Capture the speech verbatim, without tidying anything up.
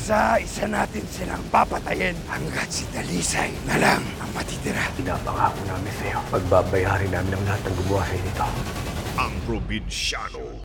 Isa-isa natin silang papatayin hanggat si Dalisay na lang ang matitira. Pinapangako namin sa'yo, pagbabayarin namin ang lahat ng gumawa sa'yo nito. Ang Probinsyano.